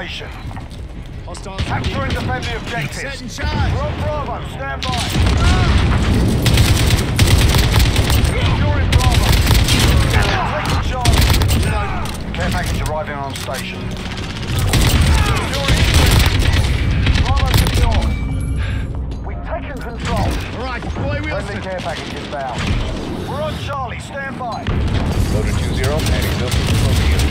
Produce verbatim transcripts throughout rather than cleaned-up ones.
location. Hostiles. Capture and defend the objectives. Set and charge. We're on Bravo. Stand by. Securing Bravo. Taking Charlie. Care package arriving on station. Securing Bravo secure. We've taken control. All right, boy, Friendly Wilson. care package inbound. We're on Charlie. Stand by. Loader two zero, adding Wilson over you.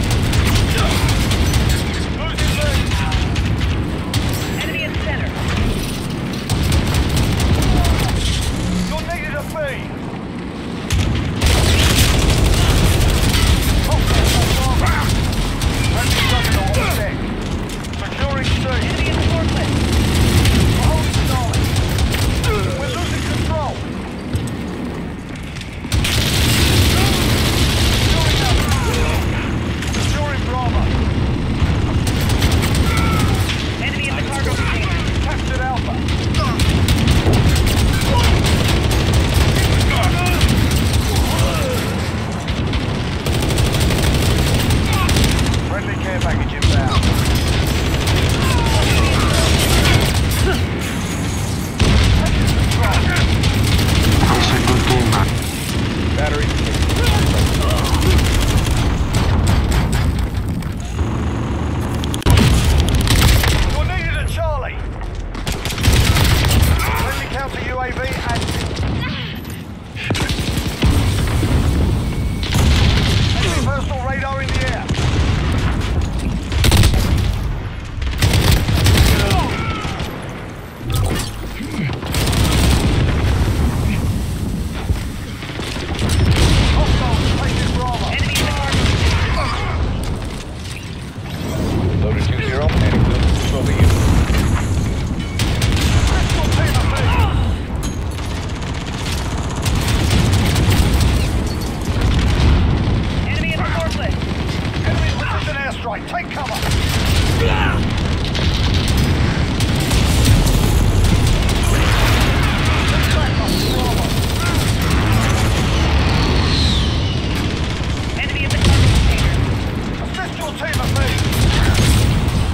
Losing lead. Enemy in center. You're needed a feed. Friendly juggernaut on deck. Securing C. Enemy in forklift. We're holding Charlie. We're losing control. Securing Alpha. Securing Bravo. Enemy in the cargo container. Captured Alpha. Friendly care package inbound. Battery. You're needed at Charlie. Friendly counter U A V active. Enemy personal radar in the air. Hostiles taking Bravo. Enemy in the cargo container. Loader two zero, adding Wilson over you. Crystal team of me. Enemy in the forklift. Enemy precision airstrike. Take cover. Take back up Bravo. Enemy in the cargo container. Assist your team of me.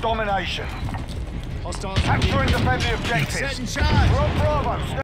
domination. Hostiles. Capture and defend the objectives. Set and charge. We're on Bravo.